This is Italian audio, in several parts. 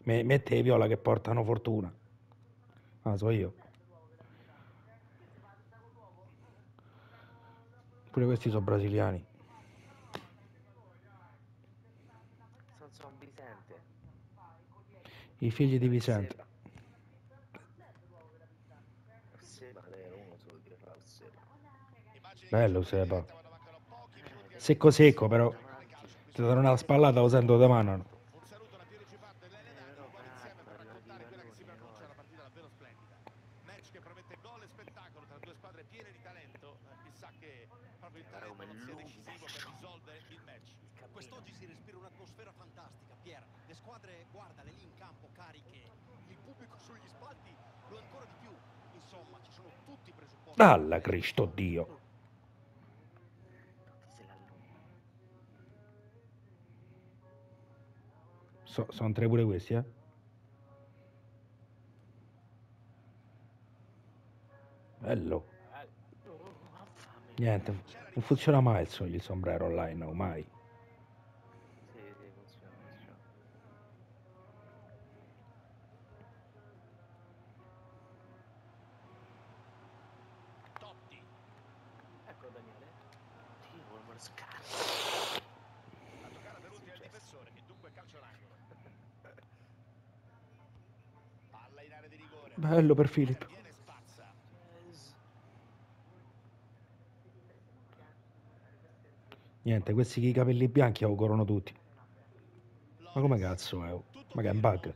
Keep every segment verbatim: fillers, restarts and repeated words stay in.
Me- Mette le viola che portano fortuna. Ah, so io. Pure questi sono brasiliani. Sono Son Vicente. I figli di Quello è Vicente. Seba. Seba era uno solo che fa Seba. Bello Sepa. Eh, perché Secco quelli secco, sono però. davanti. Ti danno una spallata lo sento da mano. Eh, però bravo, arrivati i palloni, le cose. Guarda come illumina. Il cammino. Alla Cristo Dio. Totti se la allunga. So- sono tre pure questi, eh. Bello. Oh, affame. Niente, non funziona mai il, so- il sombrero online, no, mai. Sì, sì, funziona, funziona. Ecco Daniele. Oddio, come lo scarta. Che è successo? Bello per Filippo. Yes. Niente, questi che i capelli bianchi augurano tutti. Ma come cazzo è? Ma che è un bug?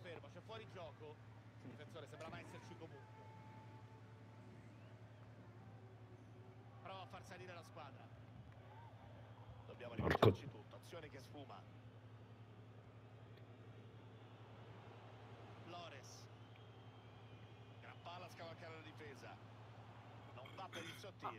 Porco. Ah,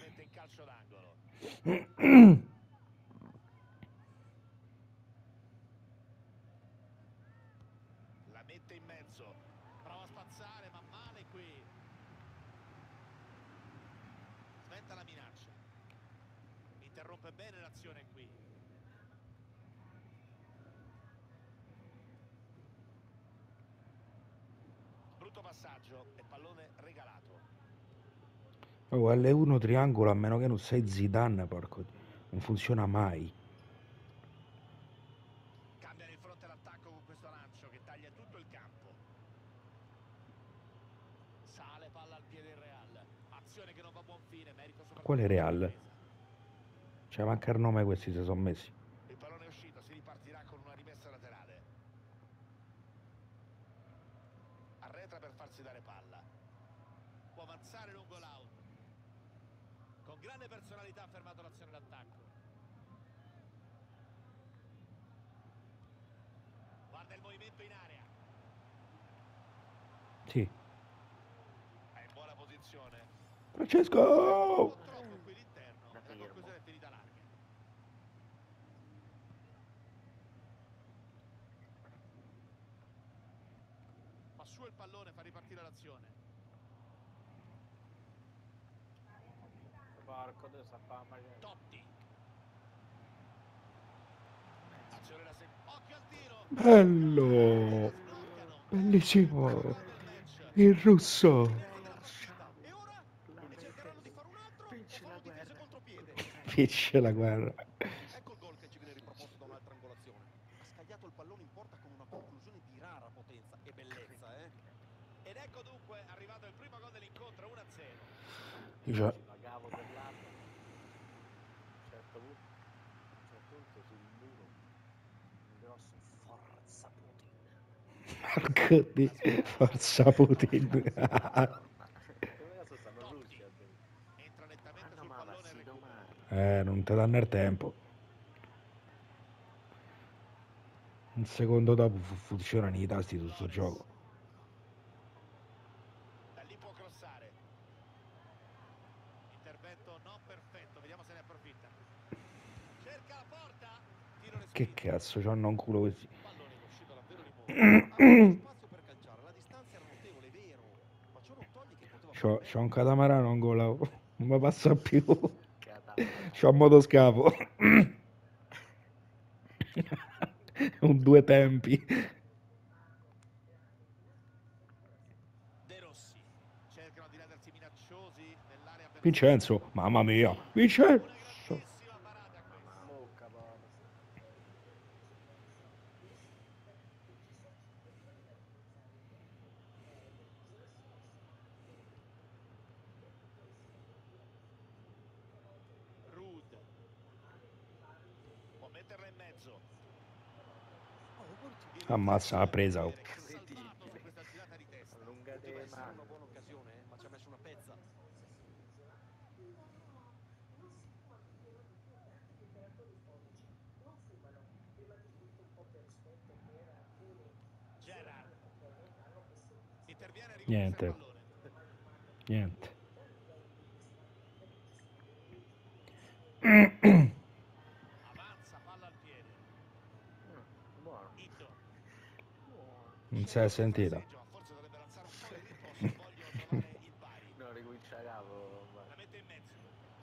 Oh, L uno triangolo a meno che non sei Zidane, porco. Non funziona mai. Quale Real? Cioè, manca il nome questi si sono messi. Sì. Francesco! eh, da fermo. Porco, dove sta qua facendo? Mezzo. Bello! Bellissimo! Il russo! Lasciamo la fede. Vince la guerra. Vince la guerra. Io Ci pagavo per l'arma. A un certo punto, a un certo punto sul muro un grosso Forza Putin. Porco di forza Putin. Come cazzo stanno in Russia? Dove? Hanno ma passi domani. Eh, non ti danno il tempo. Un secondo dopo fu- funzionano i tasti su sto gioco. Che cazzo, c'hanno un culo questi. C'ho, c'ho un catamarano ancora, non mi passa più. C'ho un Catamarano. motoscafo. Un due tempi. Vincenzo, mamma mia, Vincenzo. grandissima parata questa. Bocca, parata. Rude può metterla in mezzo. Oh, porti. Ammazza, l'ha presa. Oh. Salvato su questa girata di testa. Allungate Poteva le essere mani. una buona occasione, eh, ma ci ha messo una pezza. Gerrard interviene e riconquista il Niente, pallone. niente. Avanza, palla al piede. Mm, buono. Ito. Buono. Non si è sentita. Ma forse dovrebbero alzare un po' il ritmo se vogliono trovare il pari. No, ricomincia da capo. La vai. mette in mezzo.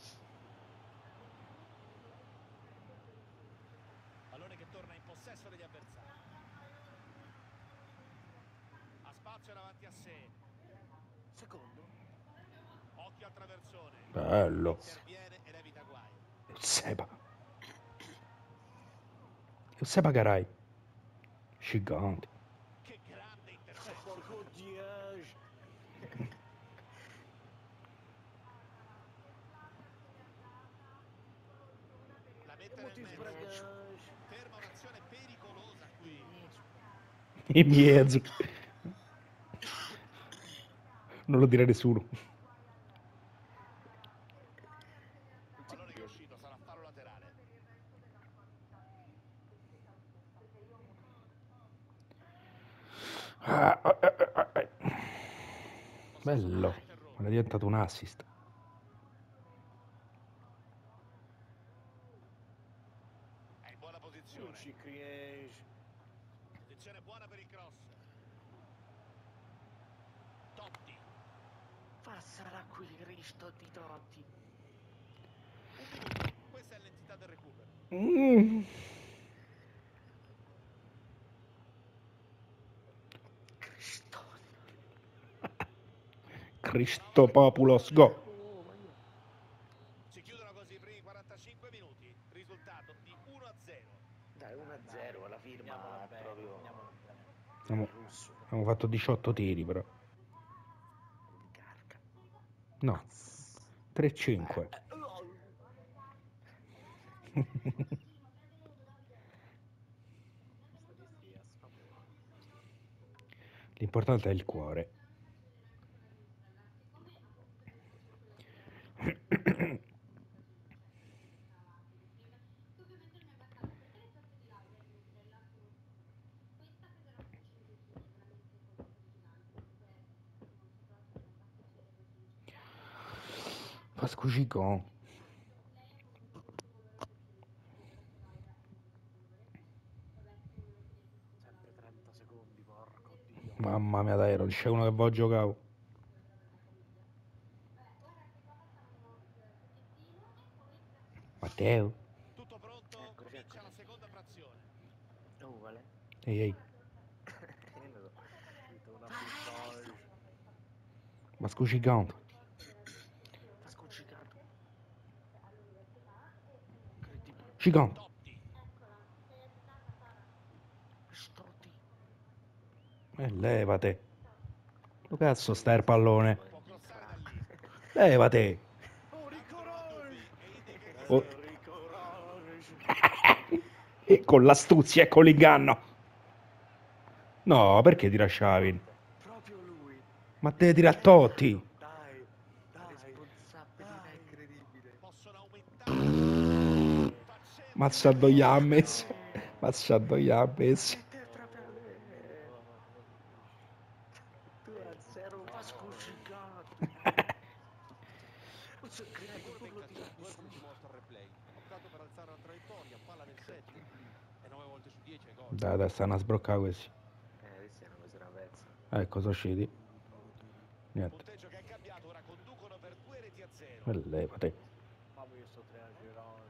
Pallone che torna in possesso degli avversari. Ha spazio davanti a sé. Secondo. Occhio al traversone. Bello. Interviene ed evita guai. Seba. Seba Garay. Gigante. Che grande Oh, intervento. porco Dio. La mette E mo nel ti mezzo. sbragash. Ferma un'azione pericolosa qui. In mezzo. Non lo dire a nessuno. Pallone che è uscito, sarà fallo laterale. Ah, ah, ah, ah, ah. Possesso Bello. pallone interrotto. Ma è diventato un assist. È in buona Non posizione. ci crees. Posizione buona per il cross. Totti. Passala qui, Cristo di Totti. Un minuto. Questa è l'entità del recupero. Mm. Cristo. Christopoulos, go. Oh, ma io. Si chiudono così i primi quarantacinque minuti. Risultato di uno a zero. Dai, uno a zero alla firma. Finiamola bene, Proprio. finiamola bene. Abbiamo, Russo. abbiamo fatto diciotto tiri però. Mi carca. No, tre cinque. Statistica sfavorevole. L'importante è il cuore. Pascucicon. Sempre trenta secondi, porco Dio. Mamma mia, dai, non c'è uno che va giocare. Matteo. Tutto pronto? Eccoci, Comincia eccoci. la seconda frazione. Oh, vale. Ehi, ehi. Io non so. Scritto una pistola. Pascucicon. Fa scoccicato. Incredibile. Cicon. Totti. Stotti. E levate. Dove cazzo sta il pallone? Può crossare da lì. Levate. Oh, Ancora dubbi e indica il Oh. dischetto. E con l'astuzia e con l'inganno. No, perché ti lasciavi? Proprio lui. Ma te tira a Totti. Dai, dai. Responsabilità incredibile. Possono aumentare. Pazzesco. Mazza due ha messo. Mazza due ha messo. E te proprio lui. due a zero, fa scoccicato. Non so, credo Rigore ben proprio di calciato, eh, come ci mostra il replay. Ha toccato per alzare la traiettoria, palla nel settimo. E nove volte su dieci è gol. Dai, dai, stanno a sbroccare questi. Eh, questi hanno preso una pezza. Ecco, sono usciti. Niente. Punteggio che è cambiato, ora conducono per due reti a zero. E levate. Ma io sto tre a girare.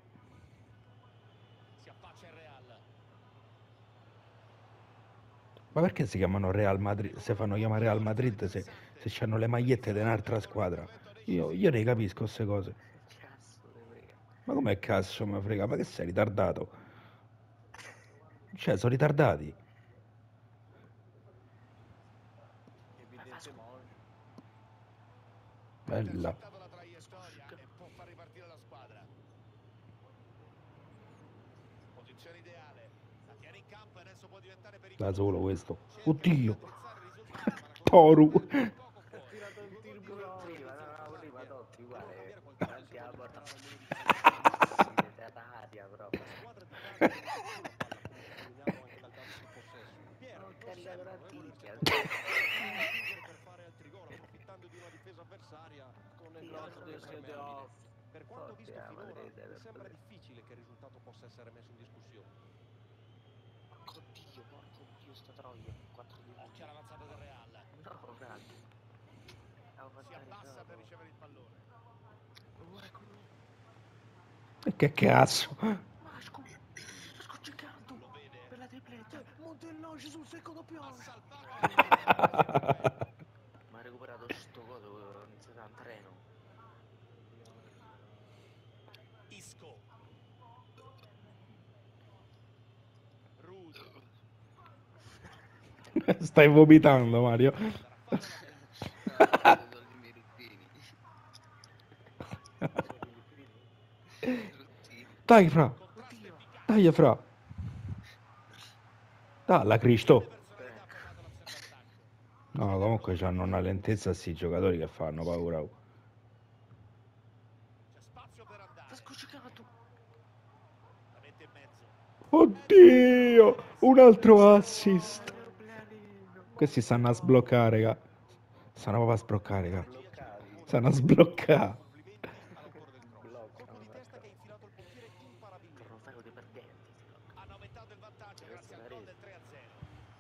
Si affaccia il Real. Ma perché si chiamano Real Madrid? Se fanno chiamare Real Madrid se, se hanno le magliette di un'altra squadra? Io, io ne capisco queste cose. Cazzo te frega. Ma com'è cazzo mi frega? Ma che sei ritardato? Cioè, sono ritardati. Evidentemente oggi. Bella. intercettato la traiettoria e può far ripartire la squadra. Posizione ideale. La tiene in campo e adesso può diventare Da pericoloso. solo questo. Cerca di Oddio. raddrizzare il risultato, ma la Poru. conclusione è poco Ha fuori. tirato il Due tiro gol di prima, vantaggio no, no, per prima Serbia. Totti, Devono uguale. cambiare qualcosa Davanti se alla vogliono porta. entrare almeno di fianco. Sì, leteraria proprio. La squadra di casa non ha più la palla, come testimoniato anche dal dato sul possesso. Piero Ho non caricato sembra la un oneroso ticchia. ricettore per fare altri gol, approfittando di una difesa avversaria Con il più gol altro del che sette tremabile. off. Per quanto Forte visto la finora, Madrid mi per sembra poter. difficile che il risultato possa essere messo in discussione. Porco dio, porco dio, sta troia. quattro di Occhio all'avanzata del Real. No, frate. Avevo Si fatto abbassa per gioco. ricevere il pallone. Oh, eccolo. E che cazzo? Ma scusa, sto giocando. Lo vede. Per la tripletta. Montelloci sul secondo Ha piano. salvato la palla. Ma ha recuperato sto coso, ho iniziato a un treno. Isco. Rud. Stai vomitando, Mario. Andrà a fare la No, sono i miei ruttini. Sono filippini. Ruttini. Dai, fra. contrasto Oddio. efficace. Dai, fra. Dalla Cristo. Personalità ha fermato l'azione d'attacco. No, comunque hanno una lentezza sti giocatori che fanno paura. C'è spazio per andare. Ma sto giocando. La mette in mezzo. Oddio, un altro assist. Aeroplanino. Questi stanno a sbloccare, raga. Stanno proprio a sbloccare, raga. Bloccati. Stanno a sbloccare. Complimenti all'autore del cross. Bloccano, Colpo di testa che ha bloccano. infilato il portiere imparabilmente. Torno fare dei perdenti. Hanno aumentato il vantaggio grazie al gol del tre a zero.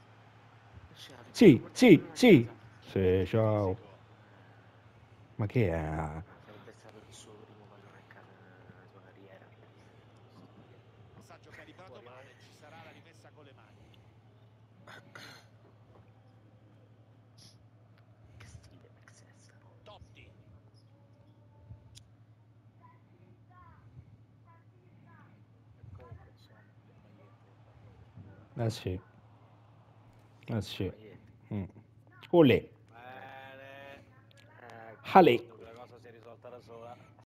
Sì, sì, sì. Sì, ciao. Ma che è? Sarebbe stato il suo primo pallone a casa nella sua carriera. Passaggio calibrato male, ci sarà la rimessa con le mani. Che stile, Maxessa. Totti. E comunque insomma, le magliette. Eh sì. Eh sì. Magliette. Mm. Olè. Bene. Eh, Ale.